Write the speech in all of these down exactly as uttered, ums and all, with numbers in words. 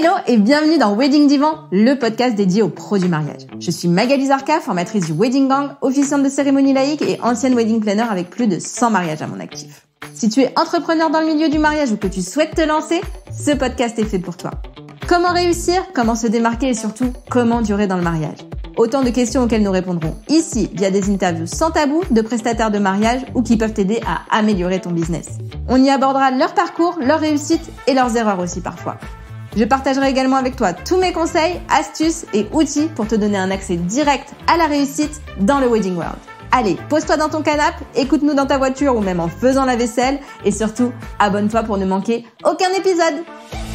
Hello et bienvenue dans Wedding Divan, le podcast dédié aux pros du mariage. Je suis Magali Zarka, formatrice du Wedding Gang, officiante de cérémonie laïque et ancienne wedding planner avec plus de cent mariages à mon actif. Si tu es entrepreneur dans le milieu du mariage ou que tu souhaites te lancer, ce podcast est fait pour toi. Comment réussir, comment se démarquer et surtout, comment durer dans le mariage? Autant de questions auxquelles nous répondrons ici via des interviews sans tabou de prestataires de mariage ou qui peuvent t'aider à améliorer ton business. On y abordera leur parcours, leurs réussites et leurs erreurs aussi parfois. Je partagerai également avec toi tous mes conseils, astuces et outils pour te donner un accès direct à la réussite dans le wedding world. Allez, pose-toi dans ton canapé, écoute-nous dans ta voiture ou même en faisant la vaisselle et surtout, abonne-toi pour ne manquer aucun épisode.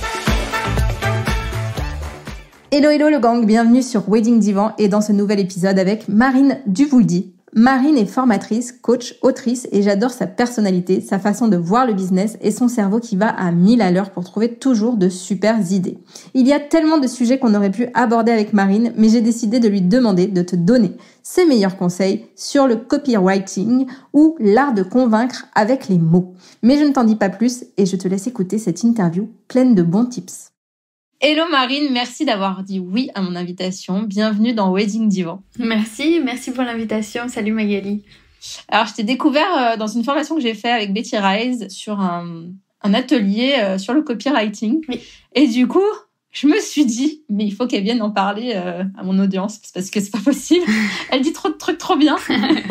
Hello hello le gang, bienvenue sur Wedding Divan et dans ce nouvel épisode avec Marine Duvouldy. Marine est formatrice, coach, autrice et j'adore sa personnalité, sa façon de voir le business et son cerveau qui va à mille à l'heure pour trouver toujours de super idées. Il y a tellement de sujets qu'on aurait pu aborder avec Marine, mais j'ai décidé de lui demander de te donner ses meilleurs conseils sur le copywriting ou l'art de convaincre avec les mots. Mais je ne t'en dis pas plus et je te laisse écouter cette interview pleine de bons tips. Hello Marine, merci d'avoir dit oui à mon invitation. Bienvenue dans Wedding Divan. Merci, merci pour l'invitation. Salut Magali. Alors, je t'ai découvert dans une formation que j'ai faite avec Betty Rise sur un, un atelier sur le copywriting. Oui. Et du coup, je me suis dit, mais il faut qu'elle vienne en parler euh, à mon audience parce que c'est pas possible. Elle dit trop de trucs trop bien.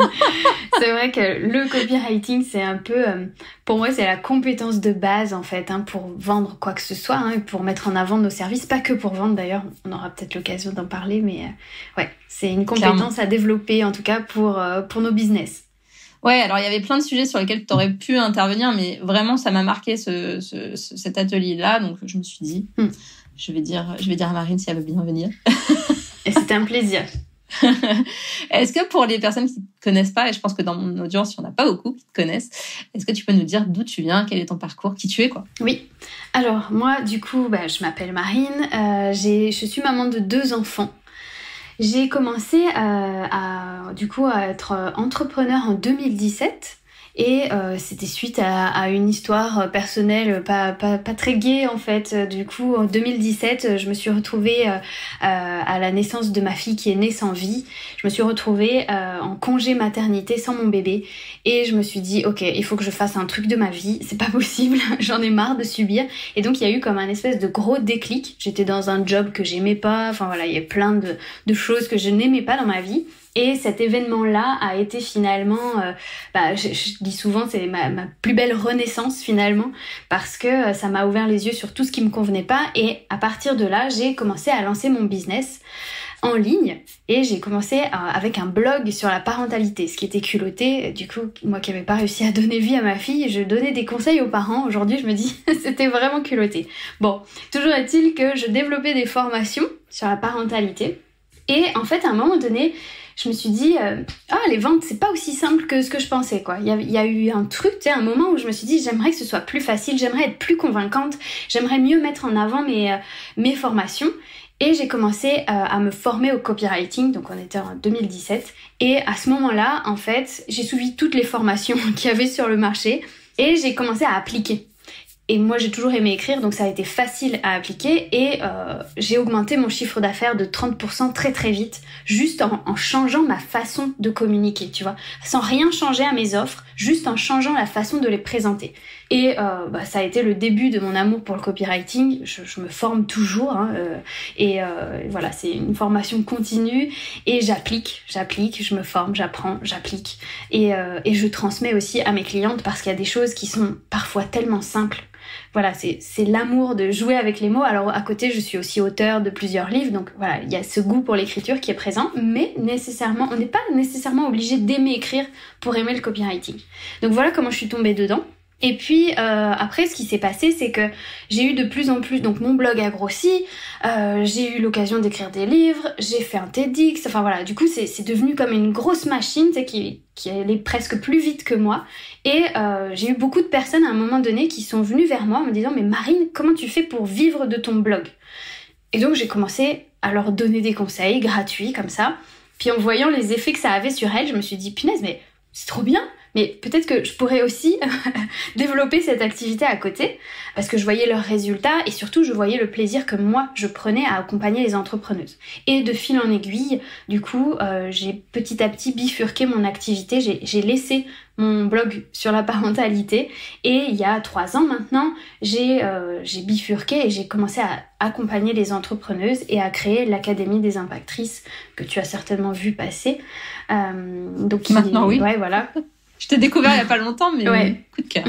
C'est vrai que le copywriting, c'est un peu, euh, pour moi, c'est la compétence de base en fait, hein, pour vendre quoi que ce soit, hein, pour mettre en avant nos services, pas que pour vendre d'ailleurs. On aura peut-être l'occasion d'en parler, mais euh, ouais, c'est une compétence Clairement. à développer en tout cas pour euh, pour nos business. Ouais, alors il y avait plein de sujets sur lesquels tu aurais pu intervenir, mais vraiment ça m'a marqué ce, ce, ce cet atelier-là, donc je me suis dit. Hmm. Je vais dire, je vais dire à Marine si elle veut bien venir. Et c'était un plaisir. Est-ce que pour les personnes qui ne te connaissent pas, et je pense que dans mon audience, il n'y en a pas beaucoup qui te connaissent, est-ce que tu peux nous dire d'où tu viens, quel est ton parcours, qui tu es, quoi? Oui. Alors, moi, du coup, bah, je m'appelle Marine. Euh, j'ai, je suis maman de deux enfants. J'ai commencé euh, à, du coup, à être entrepreneur en deux mille dix-sept. Et euh, c'était suite à, à une histoire personnelle pas, pas, pas très gaie en fait. Du coup, en deux mille dix-sept, je me suis retrouvée euh, à la naissance de ma fille qui est née sans vie. Je me suis retrouvée euh, en congé maternité sans mon bébé. Et je me suis dit, ok, il faut que je fasse un truc de ma vie. C'est pas possible, j'en ai marre de subir. Et donc, il y a eu comme un espèce de gros déclic. J'étais dans un job que j'aimais pas. Enfin voilà, il y a plein de, de choses que je n'aimais pas dans ma vie. Et cet événement-là a été finalement, euh, bah, je, je dis souvent, c'est ma, ma plus belle renaissance finalement, parce que euh, ça m'a ouvert les yeux sur tout ce qui me convenait pas. Et à partir de là, j'ai commencé à lancer mon business en ligne et j'ai commencé euh, avec un blog sur la parentalité, ce qui était culotté. Du coup, moi qui n'avais pas réussi à donner vie à ma fille, je donnais des conseils aux parents. Aujourd'hui, je me dis, c'était vraiment culotté. Bon, toujours est-il que je développais des formations sur la parentalité. Et en fait, à un moment donné, je me suis dit, euh, ah, les ventes, c'est pas aussi simple que ce que je pensais, quoi. Il y a, il y a eu un truc, tu sais, un moment où je me suis dit, j'aimerais que ce soit plus facile, j'aimerais être plus convaincante, j'aimerais mieux mettre en avant mes, euh, mes formations. Et j'ai commencé euh, à me former au copywriting, donc on était en deux mille dix-sept. Et à ce moment-là, en fait, j'ai suivi toutes les formations qu'il y avait sur le marché et j'ai commencé à appliquer. Et moi, j'ai toujours aimé écrire, donc ça a été facile à appliquer. Et euh, j'ai augmenté mon chiffre d'affaires de trente pour cent très très vite, juste en, en changeant ma façon de communiquer, tu vois. Sans rien changer à mes offres, juste en changeant la façon de les présenter. Et euh, bah, ça a été le début de mon amour pour le copywriting. Je, je me forme toujours, hein, euh, et euh, voilà, c'est une formation continue. Et j'applique, j'applique, je me forme, j'apprends, j'applique. Et, euh, et je transmets aussi à mes clientes parce qu'il y a des choses qui sont parfois tellement simples. Voilà, c'est, c'est l'amour de jouer avec les mots. Alors à côté, je suis aussi auteure de plusieurs livres, donc voilà, il y a ce goût pour l'écriture qui est présent, mais nécessairement, on n'est pas nécessairement obligé d'aimer écrire pour aimer le copywriting. Donc voilà comment je suis tombée dedans. Et puis euh, après, ce qui s'est passé, c'est que j'ai eu de plus en plus, donc mon blog a grossi, euh, j'ai eu l'occasion d'écrire des livres, j'ai fait un TEDx, enfin voilà, du coup c'est, c'est devenu comme une grosse machine, tu sais, qui, qui allait presque plus vite que moi. Et euh, j'ai eu beaucoup de personnes à un moment donné qui sont venues vers moi en me disant « Mais Marine, comment tu fais pour vivre de ton blog ?» Et donc j'ai commencé à leur donner des conseils gratuits comme ça. Puis en voyant les effets que ça avait sur elles, je me suis dit « Punaise, mais c'est trop bien !» mais peut-être que je pourrais aussi développer cette activité à côté, parce que je voyais leurs résultats et surtout je voyais le plaisir que moi je prenais à accompagner les entrepreneuses. Et de fil en aiguille, du coup, euh, j'ai petit à petit bifurqué mon activité, j'ai, j'ai laissé mon blog sur la parentalité et il y a trois ans maintenant, j'ai, euh, j'ai bifurqué et j'ai commencé à accompagner les entrepreneuses et à créer l'Académie des Impactrices que tu as certainement vu passer. Euh, donc maintenant, il, oui. Ouais, voilà. Je t'ai découvert il n'y a pas longtemps, mais ouais. coup de cœur.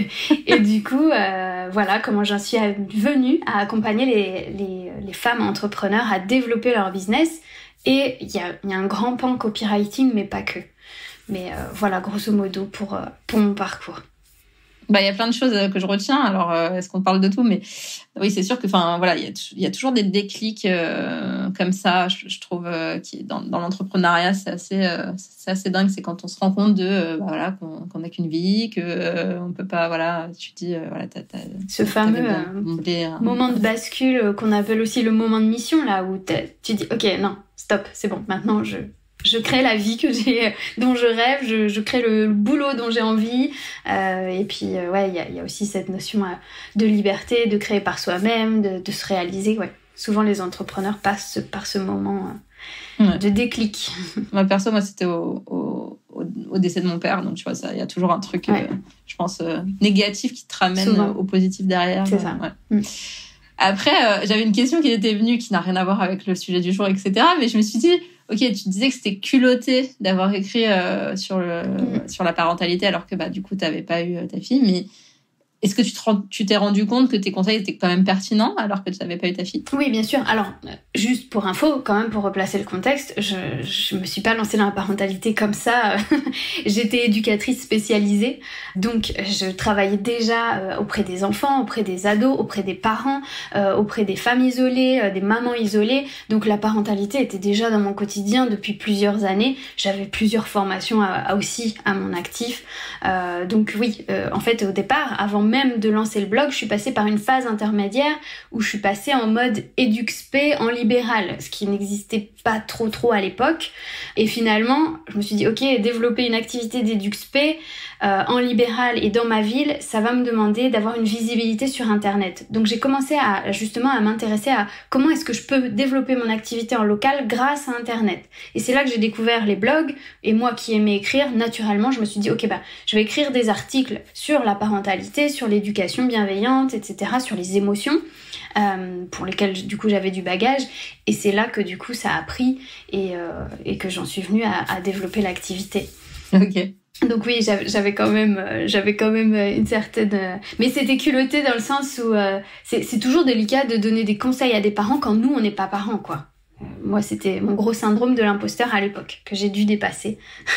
Et du coup, euh, voilà comment j'en suis venue à accompagner les, les, les femmes entrepreneurs à développer leur business. Et il y a, y a un grand pan copywriting, mais pas que. Mais euh, voilà, grosso modo, pour, euh, pour mon parcours. Bah, il y a plein de choses que je retiens. Alors, euh, est-ce qu'on parle de tout? Mais oui, c'est sûr que, enfin, voilà, il y a, t- y a toujours des déclics euh, comme ça. Je, je trouve euh, qui dans, dans l'entrepreneuriat, c'est assez, euh, c'est assez dingue. C'est quand on se rend compte de, euh, bah, voilà, qu'on, qu'on n'a qu'une vie, que euh, on peut pas, voilà. Tu te dis, euh, voilà, t'as, t'as, ce fameux euh, comblé, hein. moment de bascule euh, qu'on appelle aussi le moment de mission, là où tu dis, ok, non, stop, c'est bon, maintenant je Je crée la vie que j'ai, dont je rêve, je, je crée le, le boulot dont j'ai envie. Euh, et puis, euh, ouais, il y a, y a aussi cette notion euh, de liberté, de créer par soi-même, de, de se réaliser. Ouais. Souvent, les entrepreneurs passent par ce moment euh, ouais. de déclic. Moi, perso, moi, c'était au, au, au, au décès de mon père. Donc, tu vois, il y a toujours un truc, ouais. euh, je pense, euh, négatif qui te ramène Souvent. au positif derrière. C'est ça. Ouais. Mm. Après, euh, j'avais une question qui était venue, qui n'a rien à voir avec le sujet du jour, et cetera. Mais je me suis dit, ok, tu disais que c'était culotté d'avoir écrit euh, sur, le, mmh. sur la parentalité, alors que bah, du coup, tu n'avais pas eu euh, ta fille. Mais est-ce que tu, te rend, tu t'es rendu compte que tes conseils étaient quand même pertinents, alors que tu n'avais pas eu ta fille? Oui, bien sûr. Alors, juste pour info, quand même, pour replacer le contexte, je ne me suis pas lancée dans la parentalité comme ça. J'étais éducatrice spécialisée. Donc, je travaillais déjà auprès des enfants, auprès des ados, auprès des parents, euh, auprès des femmes isolées, euh, des mamans isolées. Donc, la parentalité était déjà dans mon quotidien depuis plusieurs années. J'avais plusieurs formations à, à aussi à mon actif. Euh, donc, oui, euh, en fait, au départ, avant même de lancer le blog, je suis passée par une phase intermédiaire où je suis passée en mode EduxP en libéral, ce qui n'existait pas trop trop à l'époque. Et finalement, je me suis dit, ok, développer une activité d'EduxP euh, en libéral et dans ma ville, ça va me demander d'avoir une visibilité sur Internet. Donc j'ai commencé à justement à m'intéresser à comment est-ce que je peux développer mon activité en local grâce à Internet. Et c'est là que j'ai découvert les blogs. Et moi qui aimais écrire, naturellement, je me suis dit, ok, bah, je vais écrire des articles sur la parentalité, sur l'éducation bienveillante, et cetera, sur les émotions, euh, pour lesquelles du coup j'avais du bagage. Et c'est là que du coup ça a pris et, euh, et que j'en suis venue à, à développer l'activité. Ok. Donc oui, j'avais, j'avais quand même, euh, j'avais quand même une certaine, euh... mais c'était culotté dans le sens où euh, c'est, c'est toujours délicat de donner des conseils à des parents quand nous on n'est pas parents, quoi. Euh, moi, c'était mon gros syndrome de l'imposteur à l'époque que j'ai dû dépasser.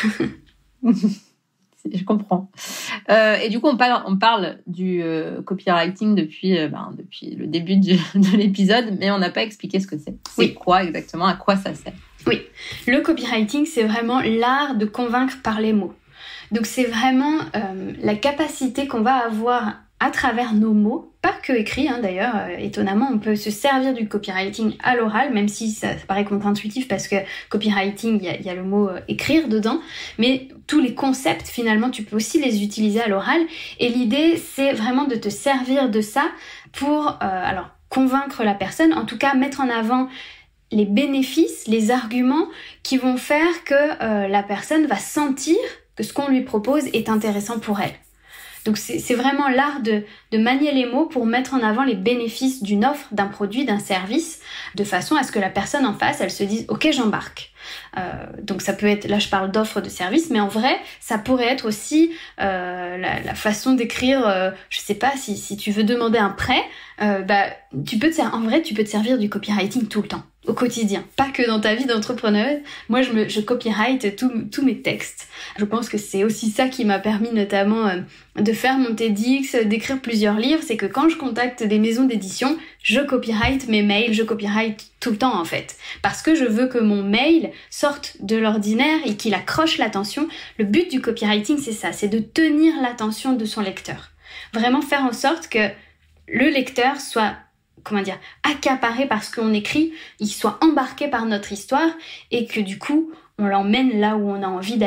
Je comprends. Euh, et du coup, on parle, on parle du euh, copywriting depuis, euh, ben, depuis le début du, de l'épisode, mais on n'a pas expliqué ce que c'est. C'est oui. quoi exactement? À quoi ça sert? Oui, le copywriting, c'est vraiment l'art de convaincre par les mots. Donc, c'est vraiment euh, la capacité qu'on va avoir à travers nos mots, pas que écrits hein, d'ailleurs, euh, étonnamment, on peut se servir du copywriting à l'oral, même si ça, ça paraît contre-intuitif parce que copywriting, il y a, y a le mot euh, écrire dedans, mais tous les concepts, finalement, tu peux aussi les utiliser à l'oral. Et l'idée, c'est vraiment de te servir de ça pour, euh, alors, convaincre la personne, en tout cas, mettre en avant les bénéfices, les arguments qui vont faire que euh, la personne va sentir que ce qu'on lui propose est intéressant pour elle. Donc c'est, c'est vraiment l'art de, de manier les mots pour mettre en avant les bénéfices d'une offre, d'un produit, d'un service, de façon à ce que la personne en face, elle se dise « Ok, j'embarque ». Euh, donc ça peut être, là je parle d'offre de service, mais en vrai, ça pourrait être aussi euh, la, la façon d'écrire, euh, je sais pas, si, si tu veux demander un prêt, euh, bah, tu peux te, en vrai, tu peux te servir du copywriting tout le temps, au quotidien, pas que dans ta vie d'entrepreneuse. Moi, je, me, je copyright tous mes textes. Je pense que c'est aussi ça qui m'a permis notamment euh, de faire mon TEDx, d'écrire plusieurs livres, c'est que quand je contacte des maisons d'édition, je copyright mes mails, je copyright tout le temps en fait, parce que je veux que mon mail sorte de l'ordinaire et qu'il accroche l'attention. Le but du copywriting, c'est ça, c'est de tenir l'attention de son lecteur. Vraiment faire en sorte que le lecteur soit, comment dire, accaparé par ce qu'on écrit, il soit embarqué par notre histoire et que du coup, on l'emmène là où on a envie d'aller.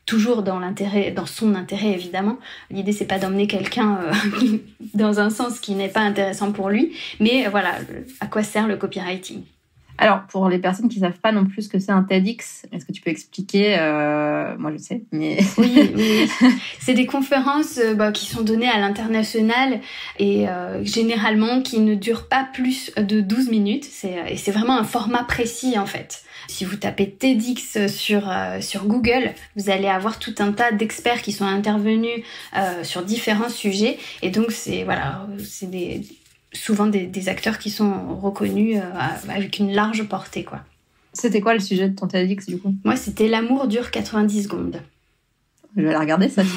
toujours dans l'intérêt, dans son intérêt évidemment. L'idée c'est pas d'emmener quelqu'un euh, dans un sens qui n'est pas intéressant pour lui, mais euh, voilà, à quoi sert le copywriting? Alors, pour les personnes qui savent pas non plus ce que c'est un TEDx, est-ce que tu peux expliquer? euh, Moi, je sais, mais... Oui, oui. C'est des conférences euh, bah, qui sont données à l'international et euh, généralement qui ne durent pas plus de douze minutes. C'est, et c'est vraiment un format précis, en fait. Si vous tapez TEDx sur, euh, sur Google, vous allez avoir tout un tas d'experts qui sont intervenus euh, sur différents sujets. Et donc, c'est, voilà, c'est des... souvent des, des acteurs qui sont reconnus euh, avec une large portée, quoi. C'était quoi le sujet de ton TEDx, du coup? Moi, c'était L'amour dure quatre-vingt-dix secondes. Je vais la regarder, ça.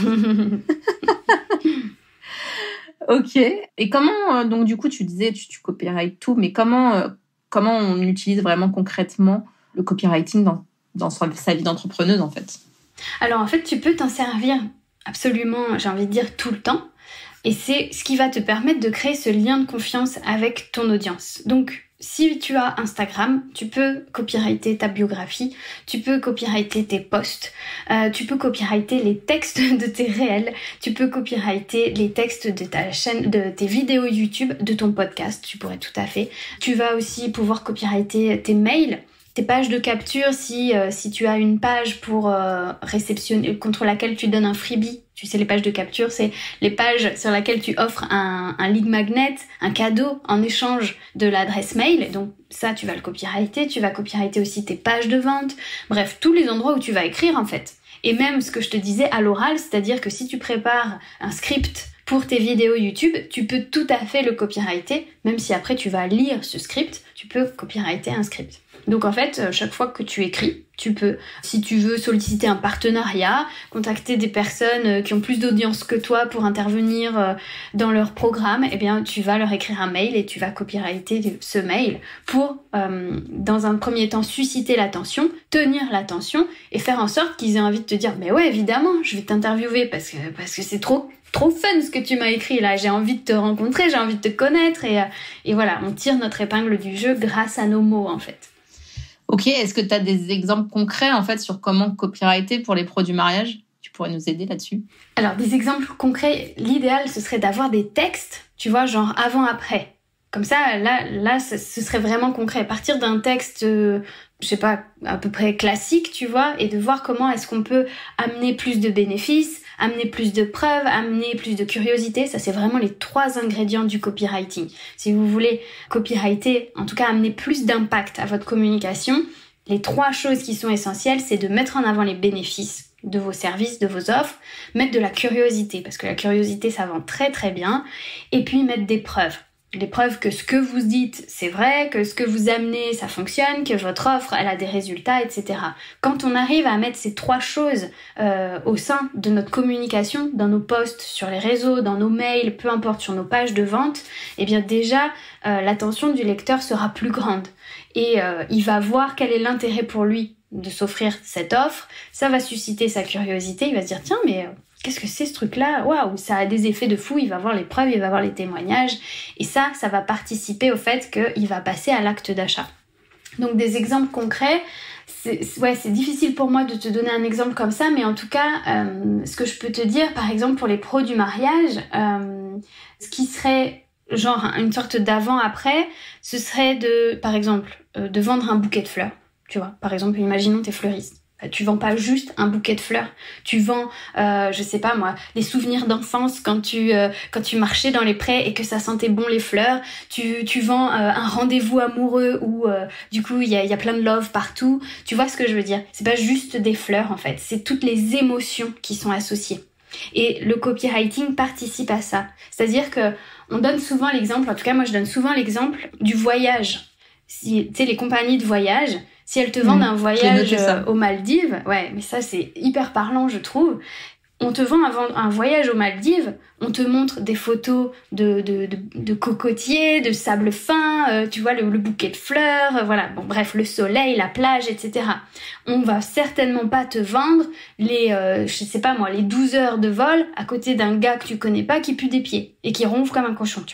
Ok. Et comment, donc du coup, tu disais, tu, tu copyrightes tout, mais comment, euh, comment on utilise vraiment concrètement le copywriting dans, dans sa, sa vie d'entrepreneuse, en fait? Alors, en fait, tu peux t'en servir absolument, j'ai envie de dire, tout le temps. Et c'est ce qui va te permettre de créer ce lien de confiance avec ton audience. Donc, si tu as Instagram, tu peux copyrighter ta biographie, tu peux copyrighter tes posts, euh, tu peux copyrighter les textes de tes réels, tu peux copyrighter les textes de ta chaîne, de tes vidéos YouTube, de ton podcast, tu pourrais tout à fait. Tu vas aussi pouvoir copyrighter tes mails, tes pages de capture, si, euh, si tu as une page pour euh, réceptionner, contre laquelle tu donnes un freebie. Tu sais, les pages de capture, c'est les pages sur lesquelles tu offres un, un lead magnet, un cadeau en échange de l'adresse mail. Donc ça, tu vas le copyrighter. Tu vas copyrighter aussi tes pages de vente. Bref, tous les endroits où tu vas écrire, en fait. Et même ce que je te disais à l'oral, c'est-à-dire que si tu prépares un script pour tes vidéos YouTube, tu peux tout à fait le copyrighter. Même si après tu vas lire ce script, tu peux copyrighter un script. Donc en fait, chaque fois que tu écris, tu peux, si tu veux solliciter un partenariat, contacter des personnes qui ont plus d'audience que toi pour intervenir dans leur programme, eh bien tu vas leur écrire un mail et tu vas copyrighter ce mail pour, euh, dans un premier temps, susciter l'attention, tenir l'attention et faire en sorte qu'ils aient envie de te dire « Mais ouais, évidemment, je vais t'interviewer parce que, parce que c'est trop... » trop fun ce que tu m'as écrit là, j'ai envie de te rencontrer, j'ai envie de te connaître et, et voilà, on tire notre épingle du jeu grâce à nos mots en fait. Ok, est-ce que tu as des exemples concrets en fait sur comment copyrighter pour les pros du mariage? Tu pourrais nous aider là-dessus? Alors des exemples concrets, l'idéal ce serait d'avoir des textes, tu vois, genre avant-après. Comme ça, là, là, ce serait vraiment concret. Partir d'un texte, euh, je sais pas, à peu près classique, tu vois, et de voir comment est-ce qu'on peut amener plus de bénéfices, amener plus de preuves, amener plus de curiosité. Ça, c'est vraiment les trois ingrédients du copywriting. Si vous voulez copyrighter, en tout cas amener plus d'impact à votre communication, les trois choses qui sont essentielles, c'est de mettre en avant les bénéfices de vos services, de vos offres, mettre de la curiosité, parce que la curiosité, ça vend très très bien, et puis mettre des preuves. Les preuves que ce que vous dites, c'est vrai, que ce que vous amenez, ça fonctionne, que votre offre, elle a des résultats, et cetera. Quand on arrive à mettre ces trois choses euh, au sein de notre communication, dans nos posts, sur les réseaux, dans nos mails, peu importe, sur nos pages de vente, eh bien déjà, euh, l'attention du lecteur sera plus grande. Et euh, il va voir quel est l'intérêt pour lui de s'offrir cette offre. Ça va susciter sa curiosité, il va se dire « Tiens, mais... Euh, qu'est-ce que c'est ce truc-là? Waouh, ça a des effets de fou, il va voir les preuves, il va voir les témoignages. Et ça, ça va participer au fait qu'il va passer à l'acte d'achat. Donc des exemples concrets, c'est, ouais, c'est difficile pour moi de te donner un exemple comme ça, mais en tout cas, euh, ce que je peux te dire, par exemple, pour les pros du mariage, euh, ce qui serait genre une sorte d'avant-après, ce serait de, par exemple, euh, de vendre un bouquet de fleurs. Tu vois, par exemple, imaginons t'es fleuriste. Tu vends pas juste un bouquet de fleurs, tu vends, euh, je sais pas moi, les souvenirs d'enfance quand tu euh, quand tu marchais dans les prés et que ça sentait bon les fleurs. Tu tu vends euh, un rendez-vous amoureux où euh, du coup il y a il y a plein de love partout. Tu vois ce que je veux dire? C'est pas juste des fleurs en fait, c'est toutes les émotions qui sont associées. Et le copywriting participe à ça. C'est-à-dire que on donne souvent l'exemple, en tout cas moi je donne souvent l'exemple du voyage. Si, tu sais, les compagnies de voyage, si elles te vendent mmh, un voyage euh, aux Maldives, ouais, mais ça c'est hyper parlant je trouve. On te vend un, un voyage aux Maldives, on te montre des photos de, de, de, de cocotiers, de sable fin, euh, tu vois, le, le bouquet de fleurs, euh, voilà, bon bref, le soleil, la plage, et cetera. On va certainement pas te vendre les, euh, je sais pas moi, les douze heures de vol à côté d'un gars que tu connais pas qui pue des pieds et qui ronfle comme un cochon, tu vois.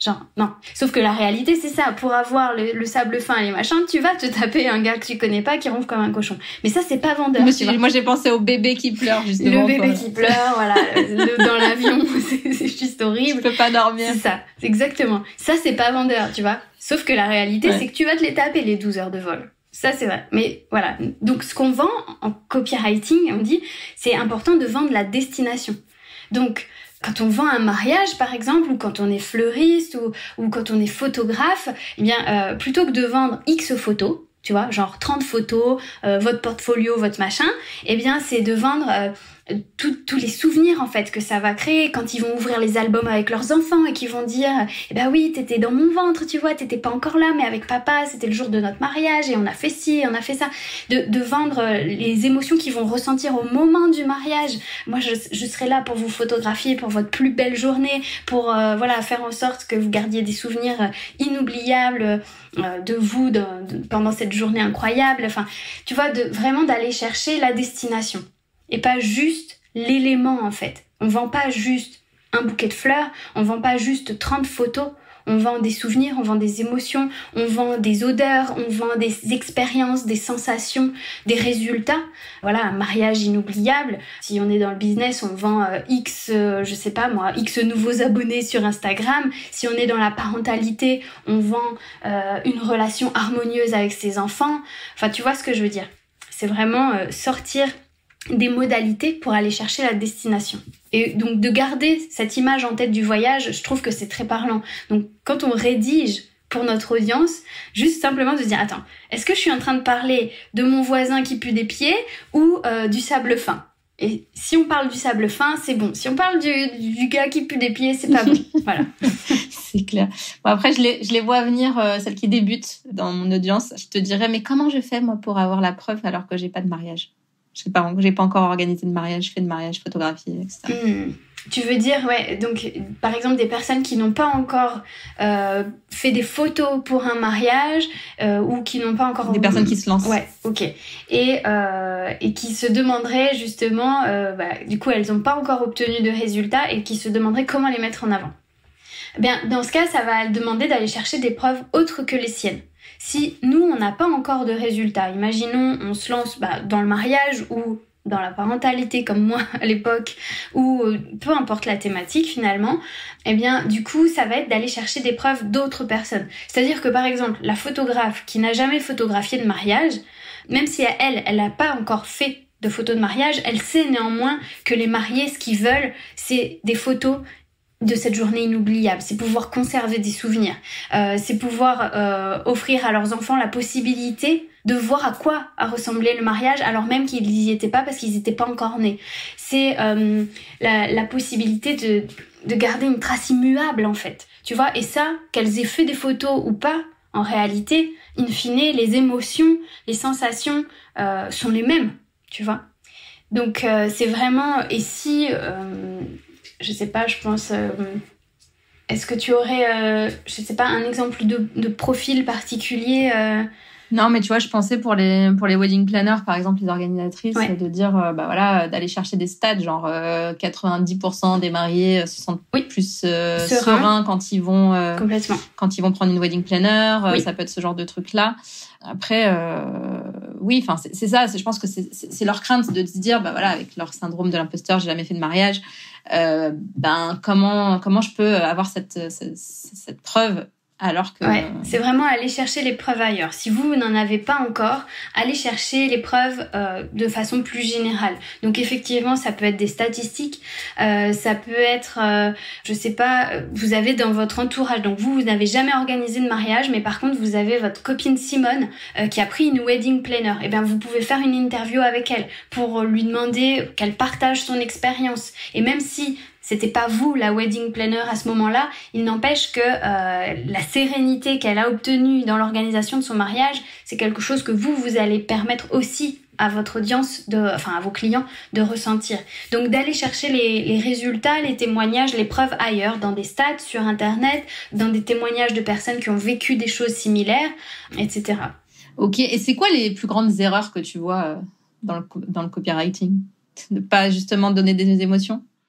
Genre, non. Sauf que la réalité, c'est ça. Pour avoir le, le sable fin et les machins, tu vas te taper un gars que tu connais pas qui ronfle comme un cochon. Mais ça, c'est pas vendeur. Moi, tu vois. Moi j'ai pensé au bébé qui pleure, justement. Le bébé quoi. qui pleure, voilà. Le, dans l'avion, c'est, c'est juste horrible. Je peux pas dormir. C'est ça, exactement. Ça, c'est pas vendeur, tu vois. Sauf que la réalité, ouais. c'est que tu vas te les taper, les douze heures de vol. Ça, c'est vrai. Mais voilà. Donc, ce qu'on vend en copywriting, on dit, c'est important de vendre la destination. Donc, quand on vend un mariage, par exemple, ou quand on est fleuriste, ou, ou quand on est photographe, eh bien, euh, plutôt que de vendre X photos, tu vois, genre trente photos, euh, votre portfolio, votre machin, eh bien, c'est de vendre euh, tous les souvenirs, en fait, que ça va créer quand ils vont ouvrir les albums avec leurs enfants et qu'ils vont dire, eh ben oui, t'étais dans mon ventre, tu vois, t'étais pas encore là, mais avec papa, c'était le jour de notre mariage et on a fait ci, on a fait ça. De, de vendre les émotions qu'ils vont ressentir au moment du mariage. Moi, je, je serai là pour vous photographier pour votre plus belle journée, pour, euh, voilà, faire en sorte que vous gardiez des souvenirs inoubliables euh, de vous de, de, pendant cette journée incroyable. Enfin, tu vois, de, vraiment d'aller chercher la destination. Et pas juste l'élément, en fait. On vend pas juste un bouquet de fleurs, on vend pas juste trente photos, on vend des souvenirs, on vend des émotions, on vend des odeurs, on vend des expériences, des sensations, des résultats. Voilà, un mariage inoubliable. Si on est dans le business, on vend euh, X, euh, je sais pas moi, X nouveaux abonnés sur Instagram. Si on est dans la parentalité, on vend euh, une relation harmonieuse avec ses enfants. Enfin, tu vois ce que je veux dire. C'est vraiment euh, sortir des modalités pour aller chercher la destination. Et donc de garder cette image en tête du voyage, je trouve que c'est très parlant. Donc quand on rédige pour notre audience, juste simplement de se dire, attends, est-ce que je suis en train de parler de mon voisin qui pue des pieds ou euh, du sable fin ? Et si on parle du sable fin, c'est bon. Si on parle du, du gars qui pue des pieds, c'est pas bon. Voilà. C'est clair. Bon, après, je les, je les vois venir, euh, celles qui débutent dans mon audience. Je te dirais, mais comment je fais, moi, pour avoir la preuve alors que j'ai pas de mariage ? Je sais pas, j'ai pas encore organisé de mariage, fait de mariage, photographié, et cetera. Mmh. Tu veux dire, ouais, donc par exemple des personnes qui n'ont pas encore euh, fait des photos pour un mariage euh, ou qui n'ont pas encore... Des personnes qui se lancent. Ouais, ok. Et, euh, et qui se demanderaient justement, euh, bah, du coup elles n'ont pas encore obtenu de résultats et qui se demanderaient comment les mettre en avant. Eh bien, dans ce cas, ça va demander d'aller chercher des preuves autres que les siennes. Si nous, on n'a pas encore de résultats, imaginons, on se lance bah, dans le mariage ou dans la parentalité comme moi à l'époque, ou euh, peu importe la thématique finalement, eh bien du coup, ça va être d'aller chercher des preuves d'autres personnes. C'est-à-dire que par exemple, la photographe qui n'a jamais photographié de mariage, même si elle, elle n'a pas encore fait de photos de mariage, elle sait néanmoins que les mariés, ce qu'ils veulent, c'est des photos de cette journée inoubliable, c'est pouvoir conserver des souvenirs, euh, c'est pouvoir euh, offrir à leurs enfants la possibilité de voir à quoi a ressemblé le mariage alors même qu'ils n'y étaient pas parce qu'ils n'étaient pas encore nés. C'est euh, la, la possibilité de, de garder une trace immuable en fait, tu vois, et ça, qu'elles aient fait des photos ou pas, en réalité, in fine, les émotions, les sensations euh, sont les mêmes, tu vois. Donc euh, c'est vraiment, et si... Euh, je sais pas, je pense... Euh, est-ce que tu aurais, euh, je sais pas, un exemple de, de profil particulier euh... Non, mais tu vois, je pensais pour les, pour les wedding planners, par exemple, les organisatrices, ouais. de dire, euh, bah voilà, d'aller chercher des stats, genre euh, quatre-vingt-dix pour cent des mariés se sentent oui. plus euh, sereins sereins quand ils vont... Euh, Complètement. Quand ils vont prendre une wedding planner, oui. euh, ça peut être ce genre de truc-là. Après, euh, oui, enfin, c'est, c'est ça, c'est, je pense que c'est, c'est, c'est leur crainte de se dire, bah voilà, avec leur syndrome de l'imposteur, j'ai jamais fait de mariage, euh, ben comment comment je peux avoir cette cette, cette preuve alors que ouais, c'est vraiment aller chercher les preuves ailleurs. Si vous, vous n'en avez pas encore, allez chercher les preuves euh, de façon plus générale. Donc effectivement, ça peut être des statistiques, euh, ça peut être, euh, je sais pas, vous avez dans votre entourage, donc vous, vous n'avez jamais organisé de mariage, mais par contre, vous avez votre copine Simone euh, qui a pris une wedding planner. Et bien, vous pouvez faire une interview avec elle pour lui demander qu'elle partage son expérience. Et même si c'était pas vous, la wedding planner, à ce moment-là, il n'empêche que euh, la sérénité qu'elle a obtenue dans l'organisation de son mariage, c'est quelque chose que vous, vous allez permettre aussi à votre audience, de, enfin à vos clients, de ressentir. Donc d'aller chercher les, les résultats, les témoignages, les preuves ailleurs, dans des stats, sur Internet, dans des témoignages de personnes qui ont vécu des choses similaires, et cetera. Ok, et c'est quoi les plus grandes erreurs que tu vois dans le, dans le copywriting ? De pas justement donner des émotions ?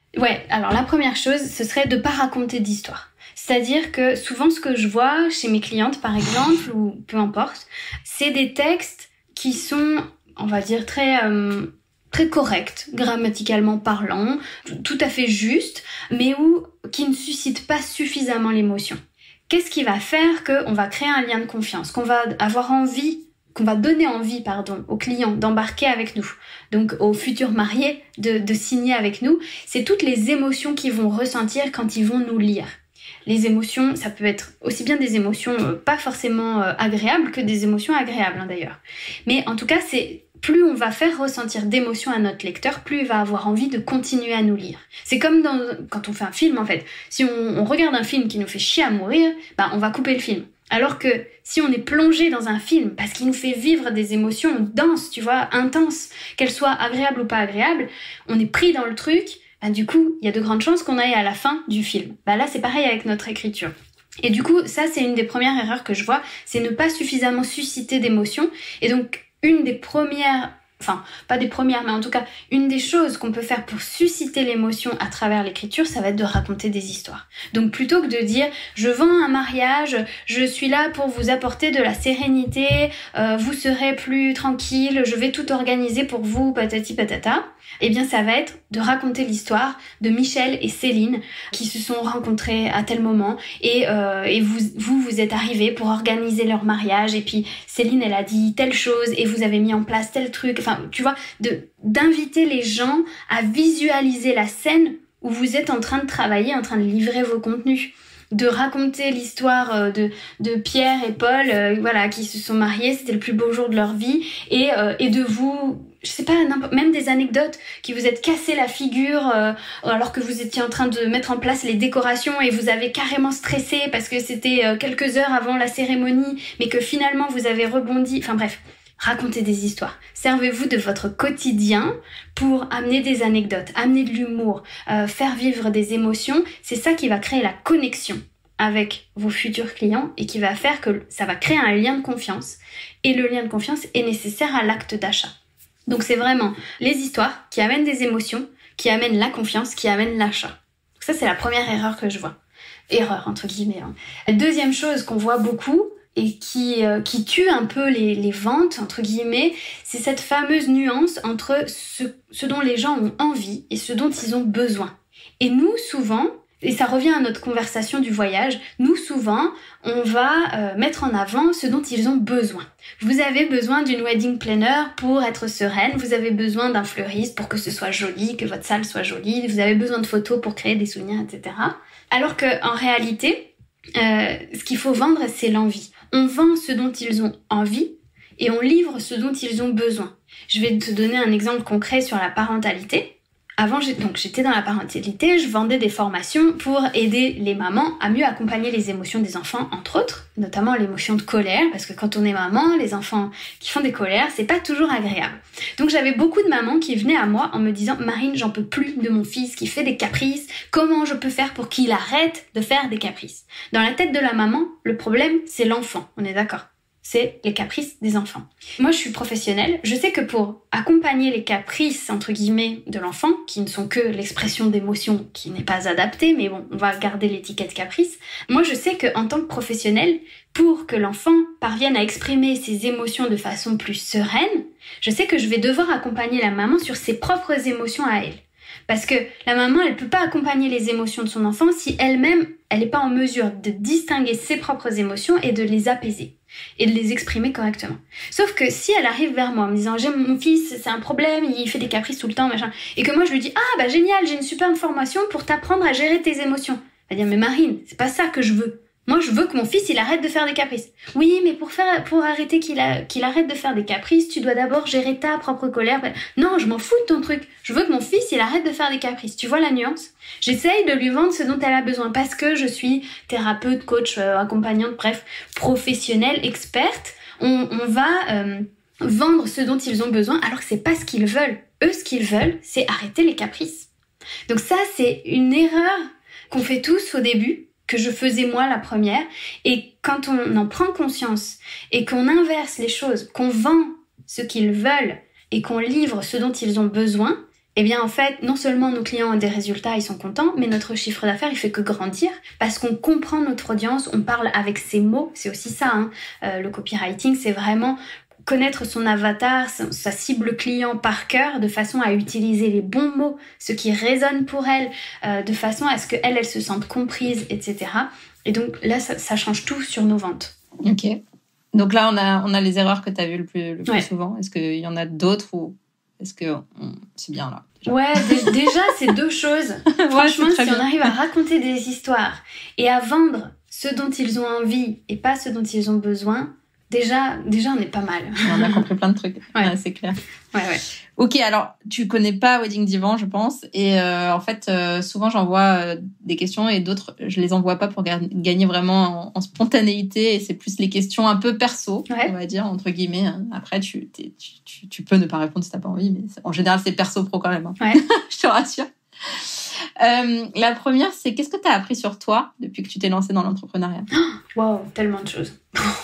Ouais, alors la première chose, ce serait de pas raconter d'histoire. C'est-à-dire que souvent ce que je vois chez mes clientes par exemple, ou peu importe, c'est des textes qui sont, on va dire, très... Euh, très corrects, grammaticalement parlant, tout à fait justes, mais où, qui ne suscitent pas suffisamment l'émotion. Qu'est-ce qui va faire qu'on va créer un lien de confiance, qu'on va avoir envie, qu'on va donner envie, pardon, aux clients d'embarquer avec nous, donc aux futurs mariés de, de signer avec nous, c'est toutes les émotions qu'ils vont ressentir quand ils vont nous lire. Les émotions, ça peut être aussi bien des émotions euh, pas forcément euh, agréables que des émotions agréables hein, d'ailleurs. Mais en tout cas, c'est plus on va faire ressentir d'émotions à notre lecteur, plus il va avoir envie de continuer à nous lire. C'est comme dans, quand on fait un film en fait. Si on, on regarde un film qui nous fait chier à mourir, bah on va couper le film. Alors que si on est plongé dans un film parce qu'il nous fait vivre des émotions denses, tu vois, intenses, qu'elles soient agréables ou pas agréables, on est pris dans le truc, bah du coup, il y a de grandes chances qu'on aille à la fin du film. Bah là, c'est pareil avec notre écriture. Et du coup, ça, c'est une des premières erreurs que je vois, c'est ne pas suffisamment susciter d'émotions. Et donc, une des premières, enfin, pas des premières, mais en tout cas, une des choses qu'on peut faire pour susciter l'émotion à travers l'écriture, ça va être de raconter des histoires. Donc, plutôt que de dire, je vends un mariage, je suis là pour vous apporter de la sérénité, euh, vous serez plus tranquille, je vais tout organiser pour vous, patati patata, eh bien, ça va être de raconter l'histoire de Michel et Céline qui se sont rencontrés à tel moment et, euh, et vous, vous, vous êtes arrivés pour organiser leur mariage et puis Céline, elle a dit telle chose et vous avez mis en place tel truc. Enfin, tu vois, de, d'inviter les gens à visualiser la scène où vous êtes en train de travailler, en train de livrer vos contenus. De raconter l'histoire de, de Pierre et Paul, euh, voilà, qui se sont mariés, c'était le plus beau jour de leur vie, et, euh, et de vous, je sais pas, même des anecdotes, qui vous êtes cassé la figure euh, alors que vous étiez en train de mettre en place les décorations et vous avez carrément stressé parce que c'était euh, quelques heures avant la cérémonie, mais que finalement vous avez rebondi, enfin bref. Racontez des histoires. Servez-vous de votre quotidien pour amener des anecdotes, amener de l'humour, euh, faire vivre des émotions. C'est ça qui va créer la connexion avec vos futurs clients et qui va faire que ça va créer un lien de confiance. Et le lien de confiance est nécessaire à l'acte d'achat. Donc c'est vraiment les histoires qui amènent des émotions, qui amènent la confiance, qui amènent l'achat. Donc ça, c'est la première erreur que je vois. Erreur, entre guillemets. Hein. La deuxième chose qu'on voit beaucoup, et qui, euh, qui tue un peu les, les ventes, entre guillemets, c'est cette fameuse nuance entre ce, ce dont les gens ont envie et ce dont ils ont besoin. Et nous, souvent, et ça revient à notre conversation du voyage, nous, souvent, on va euh, mettre en avant ce dont ils ont besoin. Vous avez besoin d'une wedding planner pour être sereine, vous avez besoin d'un fleuriste pour que ce soit joli, que votre salle soit jolie, vous avez besoin de photos pour créer des souvenirs, et cetera. Alors qu'en réalité, euh, ce qu'il faut vendre, c'est l'envie. On vend ce dont ils ont envie et on livre ce dont ils ont besoin. Je vais te donner un exemple concret sur la parentalité. Avant, j'ai, donc, j'étais dans la parentalité, je vendais des formations pour aider les mamans à mieux accompagner les émotions des enfants, entre autres, notamment l'émotion de colère, parce que quand on est maman, les enfants qui font des colères, c'est pas toujours agréable. Donc j'avais beaucoup de mamans qui venaient à moi en me disant « Marine, j'en peux plus de mon fils qui fait des caprices, comment je peux faire pour qu'il arrête de faire des caprices ?» Dans la tête de la maman, le problème, c'est l'enfant, on est d'accord ? C'est les caprices des enfants. Moi, je suis professionnelle. Je sais que pour accompagner les caprices, entre guillemets, de l'enfant, qui ne sont que l'expression d'émotions qui n'est pas adaptée, mais bon, on va garder l'étiquette caprice. Moi, je sais qu'en tant que professionnelle, pour que l'enfant parvienne à exprimer ses émotions de façon plus sereine, je sais que je vais devoir accompagner la maman sur ses propres émotions à elle. Parce que la maman, elle peut pas accompagner les émotions de son enfant si elle-même, elle n'est pas en mesure de distinguer ses propres émotions et de les apaiser et de les exprimer correctement. Sauf que si elle arrive vers moi en me disant « J'ai mon fils, c'est un problème, il fait des caprices tout le temps, machin », et que moi je lui dis « Ah bah génial, j'ai une super formation pour t'apprendre à gérer tes émotions », elle va dire « Mais Marine, c'est pas ça que je veux. Moi, je veux que mon fils, il arrête de faire des caprices. » Oui, mais pour faire, pour arrêter qu'il, a, qu'il arrête de faire des caprices, tu dois d'abord gérer ta propre colère. Non, je m'en fous de ton truc. Je veux que mon fils, il arrête de faire des caprices. Tu vois la nuance ? J'essaye de lui vendre ce dont elle a besoin parce que je suis thérapeute, coach, euh, accompagnante, bref, professionnelle, experte. On, on va euh, vendre ce dont ils ont besoin alors que c'est pas ce qu'ils veulent. Eux, ce qu'ils veulent, c'est arrêter les caprices. Donc ça, c'est une erreur qu'on fait tous au début, que je faisais moi la première, et quand on en prend conscience et qu'on inverse les choses, qu'on vend ce qu'ils veulent et qu'on livre ce dont ils ont besoin, eh bien en fait, non seulement nos clients ont des résultats, ils sont contents, mais notre chiffre d'affaires, il fait que grandir parce qu'on comprend notre audience, on parle avec ses mots, c'est aussi ça, hein. Euh, le copywriting, c'est vraiment connaître son avatar, sa cible client par cœur, de façon à utiliser les bons mots, ce qui résonne pour elle, euh, de façon à ce qu'elle, elle se sente comprise, et cetera. Et donc là, ça, ça change tout sur nos ventes. Ok. Donc là, on a, on a les erreurs que tu as vues le plus, le plus ouais. souvent. Est-ce qu'il y en a d'autres ou est-ce que on... c'est bien là déjà. Ouais, d- déjà, c'est deux choses. Franchement, ouais, si bien. On arrive à raconter des histoires et à vendre ce dont ils ont envie et pas ce dont ils ont besoin, déjà, déjà on est pas mal. On a compris plein de trucs. Ouais, ouais c'est clair. Ouais, ouais. Ok, alors, tu connais pas Wedding Divan, je pense. Et euh, en fait, euh, souvent, j'envoie euh, des questions et d'autres, je les envoie pas pour ga- gagner vraiment en, en spontanéité. Et c'est plus les questions un peu perso, ouais. on va dire, entre guillemets. Hein. Après, tu, tu, tu, tu peux ne pas répondre si t'as pas envie, mais en général, c'est perso-pro quand même. Hein. Ouais. Je te rassure. Euh, la première, c'est qu'est-ce que tu as appris sur toi depuis que tu t'es lancée dans l'entrepreneuriat? Waouh, tellement de choses.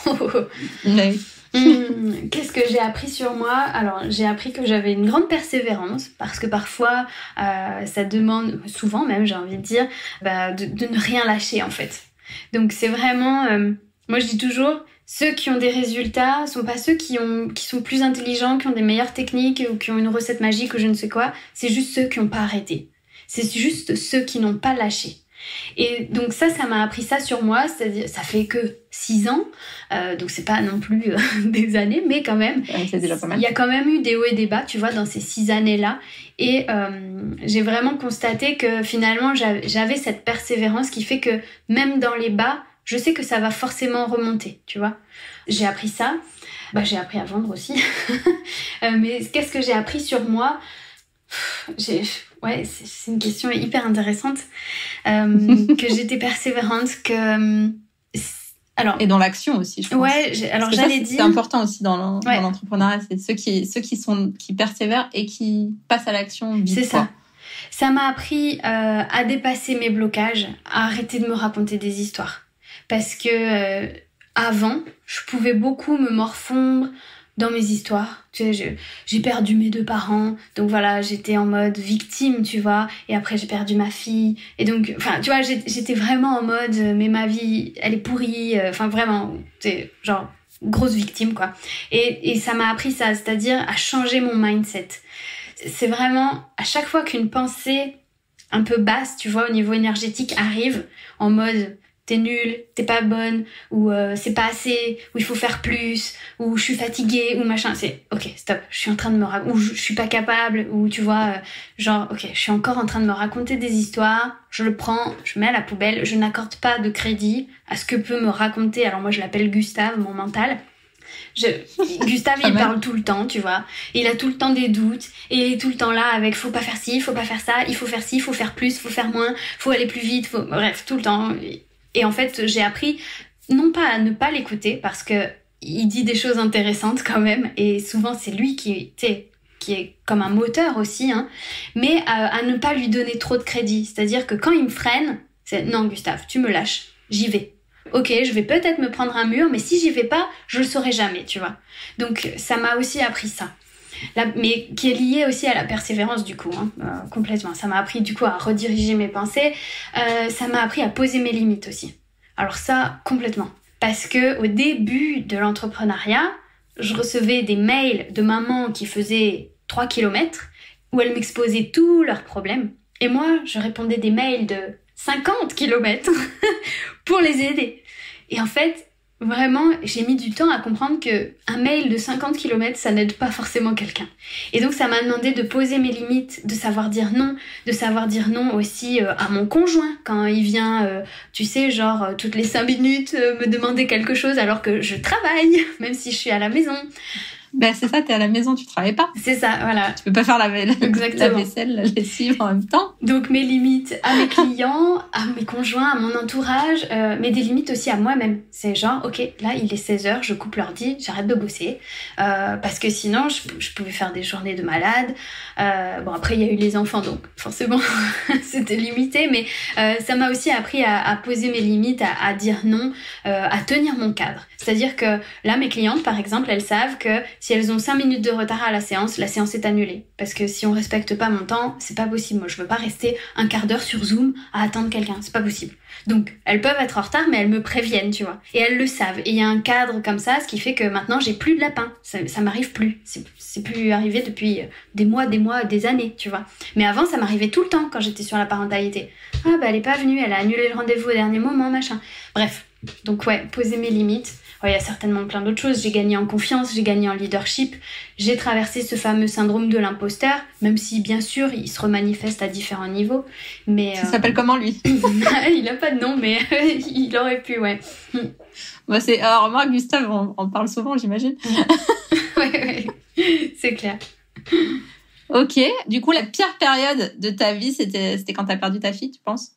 Ouais. Hum, qu'est-ce que j'ai appris sur moi? Alors, j'ai appris que j'avais une grande persévérance parce que parfois, euh, ça demande, souvent même, j'ai envie de dire, bah, de, de ne rien lâcher en fait. Donc, c'est vraiment, euh, moi je dis toujours, ceux qui ont des résultats sont pas ceux qui ont, qui sont plus intelligents, qui ont des meilleures techniques ou qui ont une recette magique ou je ne sais quoi. C'est juste ceux qui n'ont pas arrêté. C'est juste ceux qui n'ont pas lâché. Et donc ça, ça m'a appris ça sur moi, c'est-à-dire ça fait que six ans, euh, donc c'est pas non plus euh, des années, mais quand même, ouais, c'est déjà pas mal. Il y a quand même eu des hauts et des bas, tu vois, dans ces six années-là. Et euh, j'ai vraiment constaté que finalement, j'avais, j'avais cette persévérance qui fait que même dans les bas, je sais que ça va forcément remonter, tu vois. J'ai appris ça, bah, j'ai appris à vendre aussi. euh, mais qu'est-ce que j'ai appris sur moi? J'ai... Ouais, c'est, c'est une question hyper intéressante. Euh, que j'étais persévérante, que... Alors, et dans l'action aussi, je pense. Ouais, j'ai, alors j'allais ça, dire... C'est important aussi dans, l'en, ouais. dans l'entrepreneuriat, c'est ceux qui, ceux qui, sont, qui persévèrent et qui passent à l'action vite. C'est ça. Ça m'a appris euh, à dépasser mes blocages, à arrêter de me raconter des histoires. Parce que euh, avant, je pouvais beaucoup me morfondre dans mes histoires. Tu sais, je, j'ai perdu mes deux parents, donc voilà, j'étais en mode victime, tu vois, et après j'ai perdu ma fille, et donc, enfin, tu vois, j'étais vraiment en mode, mais ma vie, elle est pourrie, enfin, vraiment, c'est genre, grosse victime, quoi. Et, et ça m'a appris ça, c'est-à-dire à changer mon mindset. C'est vraiment, à chaque fois qu'une pensée un peu basse, tu vois, au niveau énergétique arrive, en mode... t'es nulle, t'es pas bonne, ou euh, c'est pas assez, ou il faut faire plus, ou je suis fatiguée, ou machin, c'est ok, stop, je suis en train de me raconter, ou je, je suis pas capable, ou tu vois, euh, genre ok, je suis encore en train de me raconter des histoires, je le prends, je mets à la poubelle, je n'accorde pas de crédit à ce que peut me raconter, alors moi je l'appelle Gustave, mon mental. Je, Gustave, il parle tout le temps, tu vois. Il a tout le temps des doutes. Et il est tout le temps là avec faut pas faire ci, faut pas faire ça, il faut faire ci, faut faire plus, faut faire moins, faut aller plus vite, faut... bref, tout le temps. Et en fait, j'ai appris non pas à ne pas l'écouter parce que il dit des choses intéressantes quand même. Et souvent, c'est lui qui, tu sais, qui est comme un moteur aussi, hein. Mais à, à ne pas lui donner trop de crédit. C'est-à-dire que quand il me freine, c'est non, Gustave, tu me lâches, j'y vais. Ok, je vais peut-être me prendre un mur, mais si j'y vais pas, je le saurai jamais, tu vois. Donc, ça m'a aussi appris ça. La, mais qui est lié aussi à la persévérance, du coup, hein, euh, complètement. Ça m'a appris, du coup, à rediriger mes pensées. Euh, ça m'a appris à poser mes limites aussi. Alors ça, complètement. Parce que au début de l'entrepreneuriat, je recevais des mails de mamans qui faisaient trois kilomètres, où elles m'exposaient tous leurs problèmes. Et moi, je répondais des mails de cinquante kilomètres pour les aider. Et en fait, vraiment, j'ai mis du temps à comprendre que un mail de cinquante kilomètres, ça n'aide pas forcément quelqu'un. Et donc, ça m'a demandé de poser mes limites, de savoir dire non, de savoir dire non aussi euh, à mon conjoint quand il vient, euh, tu sais, genre euh, toutes les cinq minutes euh, me demander quelque chose alors que je travaille, même si je suis à la maison. Ben c'est ça, t'es à la maison, tu travailles pas. C'est ça, voilà. Tu peux pas faire la, la, Exactement. la vaisselle, la lessive en même temps. Donc mes limites à mes clients, à mes conjoints, à mon entourage, euh, mais des limites aussi à moi-même. C'est genre, ok, là il est seize heures, je coupe l'ordi, j'arrête de bosser. Euh, parce que sinon, je, je pouvais faire des journées de malade. Euh, bon, après il y a eu les enfants, donc forcément c'était limité. Mais euh, ça m'a aussi appris à, à poser mes limites, à, à dire non, euh, à tenir mon cadre. C'est-à-dire que là, mes clientes, par exemple, elles savent que si elles ont cinq minutes de retard à la séance, la séance est annulée. Parce que si on respecte pas mon temps, c'est pas possible. Moi, je veux pas rester un quart d'heure sur Zoom à attendre quelqu'un. C'est pas possible. Donc, elles peuvent être en retard, mais elles me préviennent, tu vois. Et elles le savent. Et il y a un cadre comme ça, ce qui fait que maintenant, j'ai plus de lapin. Ça, ça m'arrive plus. C'est, c'est plus arrivé depuis des mois, des mois, des années, tu vois. Mais avant, ça m'arrivait tout le temps quand j'étais sur la parentalité. Ah, bah, elle est pas venue, elle a annulé le rendez-vous au dernier moment, machin. Bref. Donc, ouais, poser mes limites. Il ouais, y a certainement plein d'autres choses. J'ai gagné en confiance, j'ai gagné en leadership. J'ai traversé ce fameux syndrome de l'imposteur, même si, bien sûr, il se remanifeste à différents niveaux. Mais, ça euh... s'appelle comment, lui? Il a pas de nom, mais il aurait pu, ouais. Bah, c'est... Alors, moi, Gustave, on, on parle souvent, j'imagine. Ouais, ouais, c'est clair. Ok. Du coup, la pire période de ta vie, c'était, c'était quand t'as perdu ta fille, tu penses?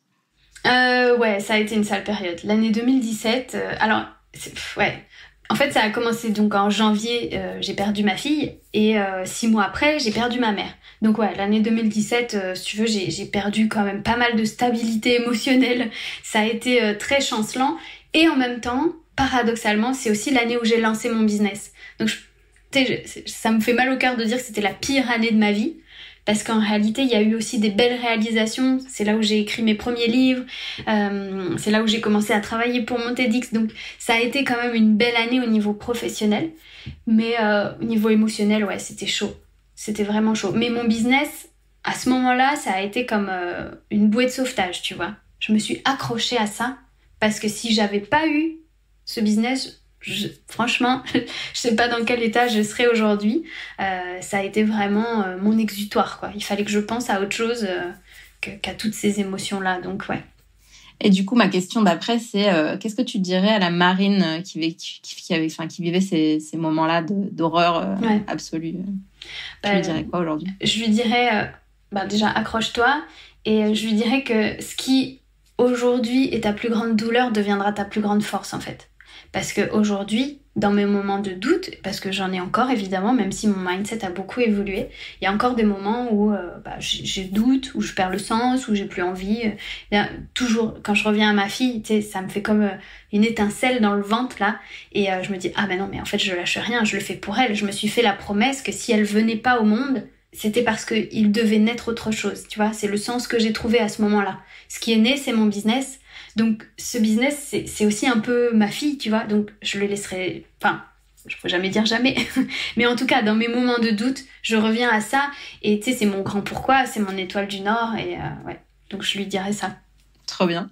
Euh, ouais, ça a été une sale période. L'année deux mille dix-sept, euh, alors, c'est, ouais. En fait, ça a commencé donc en janvier, euh, j'ai perdu ma fille, et euh, six mois après, j'ai perdu ma mère. Donc ouais, l'année deux mille dix-sept, euh, si tu veux, j'ai, j'ai perdu quand même pas mal de stabilité émotionnelle. Ça a été euh, très chancelant. Et en même temps, paradoxalement, c'est aussi l'année où j'ai lancé mon business. Donc, je, je, ça me fait mal au cœur de dire que c'était la pire année de ma vie. Parce qu'en réalité, il y a eu aussi des belles réalisations. C'est là où j'ai écrit mes premiers livres. Euh, c'est là où j'ai commencé à travailler pour mon TEDx. Donc, ça a été quand même une belle année au niveau professionnel. Mais euh, au niveau émotionnel, ouais, c'était chaud. C'était vraiment chaud. Mais mon business, à ce moment-là, ça a été comme euh, une bouée de sauvetage, tu vois. Je me suis accrochée à ça. Parce que si j'avais pas eu ce business... Je, franchement, je sais pas dans quel état je serais aujourd'hui. Euh, ça a été vraiment euh, mon exutoire, quoi. Il fallait que je pense à autre chose euh, que, qu'à toutes ces émotions-là. Donc, ouais. Et du coup, ma question d'après, c'est euh, qu'est-ce que tu dirais à la Marine qui, qui, qui, avait, enfin, qui vivait ces, ces moments-là de, d'horreur euh, ouais. absolue bah, Tu lui dirais quoi aujourd'hui? Je lui dirais, euh, bah, déjà, accroche-toi. Et je lui dirais que ce qui, aujourd'hui, est ta plus grande douleur deviendra ta plus grande force, en fait. Parce qu'aujourd'hui, dans mes moments de doute, parce que j'en ai encore évidemment, même si mon mindset a beaucoup évolué, il y a encore des moments où euh, bah, j'ai, j'ai doute, où je perds le sens, où j'ai plus envie. Euh, toujours, quand je reviens à ma fille, tu sais, ça me fait comme euh, une étincelle dans le ventre là, et euh, je me dis ah ben non mais en fait je lâche rien, je le fais pour elle. Je me suis fait la promesse que si elle venait pas au monde, c'était parce qu'il devait naître autre chose. Tu vois, c'est le sens que j'ai trouvé à ce moment-là. Ce qui est né, c'est mon business. Donc, ce business, c'est, c'est aussi un peu ma fille, tu vois. Donc, je le laisserai... Enfin, je ne peux jamais dire jamais. Mais en tout cas, dans mes moments de doute, je reviens à ça. Et tu sais, c'est mon grand pourquoi, c'est mon étoile du Nord. Et euh, ouais, donc je lui dirais ça. Trop bien.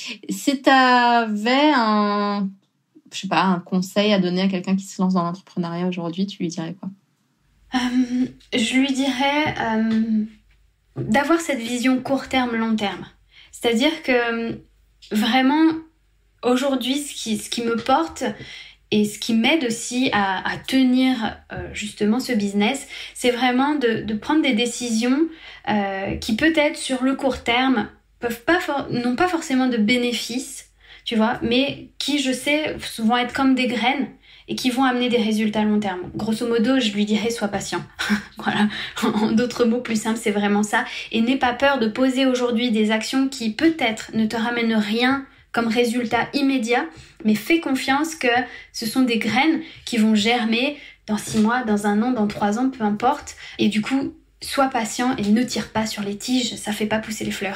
Si tu avais un, je sais pas, un conseil à donner à quelqu'un qui se lance dans l'entrepreneuriat aujourd'hui, tu lui dirais quoi? euh, Je lui dirais euh, d'avoir cette vision court terme, long terme. C'est-à-dire que... Vraiment, aujourd'hui, ce qui, ce qui me porte et ce qui m'aide aussi à, à tenir euh, justement ce business, c'est vraiment de, de prendre des décisions euh, qui peut-être sur le court terme peuvent pas for- n'ont pas forcément de bénéfices, tu vois, mais qui, je sais, vont être comme des graines et qui vont amener des résultats à long terme. Grosso modo, je lui dirais sois patient. Voilà. En d'autres mots plus simples, c'est vraiment ça. Et n'aie pas peur de poser aujourd'hui des actions qui peut-être ne te ramènent rien comme résultat immédiat, mais fais confiance que ce sont des graines qui vont germer dans six mois, dans un an, dans trois ans, peu importe. Et du coup, sois patient et ne tire pas sur les tiges, ça fait pas pousser les fleurs.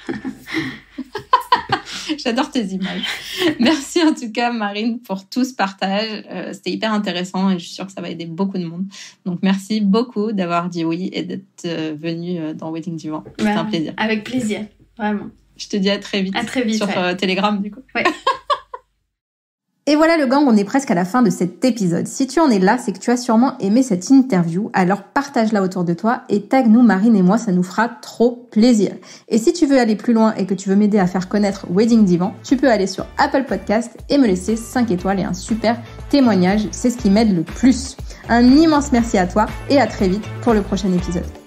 J'adore tes images. Merci en tout cas, Marine, pour tout ce partage. Euh, c'était hyper intéressant et je suis sûre que ça va aider beaucoup de monde. Donc, merci beaucoup d'avoir dit oui et d'être euh, venue dans Wedding Divan. C'était ouais, un plaisir. Avec plaisir, vraiment. Je te dis à très vite. À très vite. Sur ouais. euh, Telegram, du coup. Ouais. Et voilà le gang, on est presque à la fin de cet épisode. Si tu en es là, c'est que tu as sûrement aimé cette interview, alors partage-la autour de toi et tag-nous, Marine et moi, ça nous fera trop plaisir. Et si tu veux aller plus loin et que tu veux m'aider à faire connaître Wedding Divan, tu peux aller sur Apple Podcast et me laisser cinq étoiles et un super témoignage, c'est ce qui m'aide le plus. Un immense merci à toi et à très vite pour le prochain épisode.